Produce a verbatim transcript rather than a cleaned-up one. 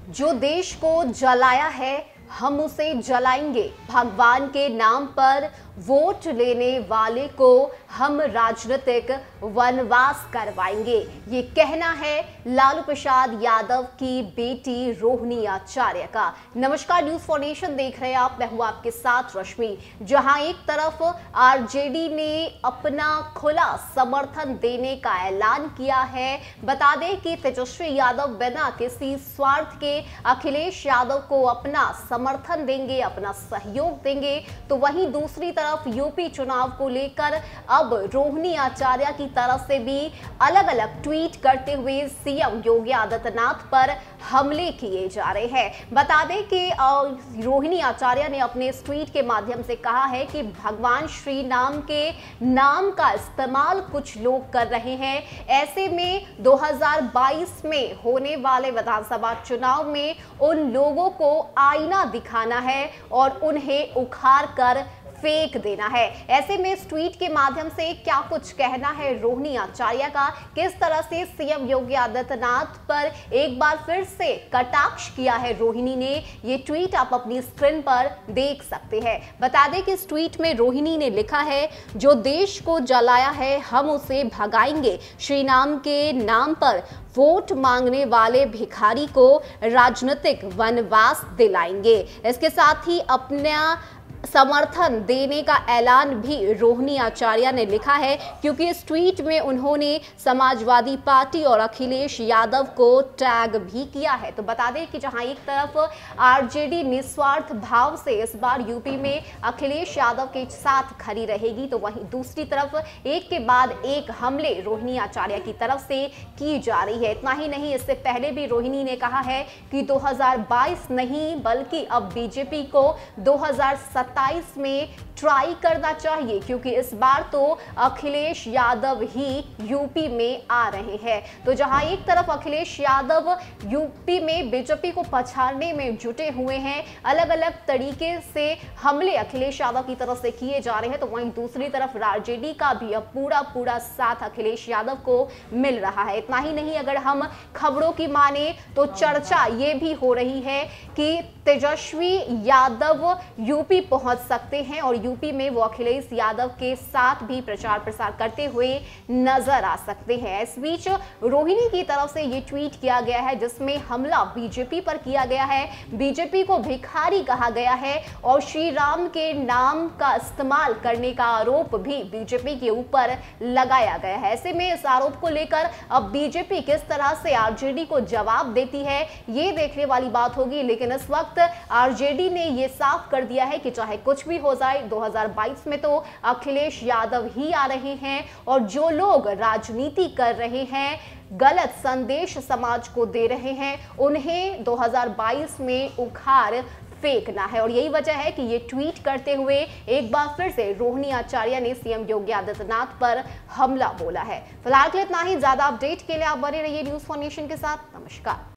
जो देश को जलाया है हम उसे जलाएंगे। भगवान के नाम पर वोट लेने वाले को हम राजनीतिक वनवास करवाएंगे। ये कहना है लालू प्रसाद यादव की बेटी रोहिणी आचार्य का। नमस्कार, न्यूज़ फॉर नेशन देख रहे हैं आप, मैं हूं आपके साथ रश्मि। जहां एक तरफ आरजेडी ने अपना खुला समर्थन देने का ऐलान किया है। बता दें कि तेजस्वी यादव बिना किसी स्वार्थ के अखिलेश यादव को अपना समर्थन देंगे, अपना सहयोग देंगे, तो वहीं दूसरी तरफ यूपी चुनाव को लेकर अब रोहिणी आचार्य की तरफ से भी अलग अलग ट्वीट करते हुए सीएम योगी आदित्यनाथ पर हमले किए जा रहे हैं। बता दें कि रोहिणी आचार्य ने अपने इस ट्वीट के माध्यम से कहा है कि भगवान श्री राम के नाम का इस्तेमाल कुछ लोग कर रहे हैं। ऐसे में दो हज़ार बाईस में होने वाले विधानसभा चुनाव में उन लोगों को आईना दिखाना है और उन्हें उखाड़ कर फेंक देना है। ऐसे में इस ट्वीट के माध्यम से क्या कुछ कहना है रोहिणी आचार्य का, किस तरह से सीएम योगी आदित्यनाथ पर एक बार फिर से कटाक्ष किया है रोहिणी ने, ये ट्वीट आप अपनी स्क्रीन पर देख सकते हैं। बता दें कि इस ट्वीट में रोहिणी ने लिखा है, जो देश को जलाया है हम उसे भगाएंगे। श्री राम के नाम पर वोट मांगने वाले भिखारी को राजनीतिक वनवास दिलाएंगे। इसके साथ ही अपना समर्थन देने का ऐलान भी रोहिणी आचार्य ने लिखा है, क्योंकि इस ट्वीट में उन्होंने समाजवादी पार्टी और अखिलेश यादव को टैग भी किया है। तो बता दें कि जहां एक तरफ आरजेडी निस्वार्थ भाव से इस बार यूपी में अखिलेश यादव के साथ खड़ी रहेगी, तो वहीं दूसरी तरफ एक के बाद एक हमले रोहिणी आचार्य की तरफ से की जा रही है। इतना ही नहीं, इससे पहले भी रोहिणी ने कहा है कि दो हज़ार बाईस नहीं बल्कि अब बीजेपी को दो हज़ार सत्ताईस में ट्राई करना चाहिए, क्योंकि इस बार तो अखिलेश यादव ही यूपी में आ रहे हैं। तो जहां एक तरफ अखिलेश यादव यूपी में बीजेपी को पछाड़ने में जुटे हुए हैं, अलग अलग तरीके से हमले अखिलेश यादव की तरफ से किए जा रहे हैं, तो वहीं दूसरी तरफ आरजेडी का भी अब पूरा पूरा साथ अखिलेश यादव को मिल रहा है। इतना ही नहीं, अगर हम खबरों की माने तो चर्चा ये भी हो रही है कि तेजस्वी यादव यूपी पहुंच सकते हैं और यूपी में वो अखिलेश यादव के साथ भी प्रचार प्रसार करते हुए नजर आ सकते हैं। इस बीच रोहिणी की तरफ से ये ट्वीट किया गया है, जिसमें हमला बीजेपी पर किया गया है। बीजेपी को भिखारी कहा गया है और श्री राम के नाम का इस्तेमाल करने का आरोप भी बीजेपी के ऊपर लगाया गया है। ऐसे में इस आरोप को लेकर अब बीजेपी किस तरह से आरजेडी को जवाब देती है, ये देखने वाली बात होगी। लेकिन इस वक्त आरजेडी ने यह साफ कर दिया है कि चाहे कुछ भी हो जाए, दो हज़ार बाईस में तो अखिलेश यादव ही आ रहे हैं और जो लोग राजनीति कर रहे हैं, गलत संदेश समाज को दे रहे हैं, उन्हें दो हज़ार बाईस में उखाड़ फेंकना है। और यही वजह है कि ये ट्वीट करते हुए एक बार फिर से रोहिणी आचार्य ने सीएम योगी आदित्यनाथ पर हमला बोला है। फिलहाल के लिए इतना ही। ज्यादा अपडेट के लिए आप बने रहिए न्यूज़ फॉर नेशन के साथ। नमस्कार।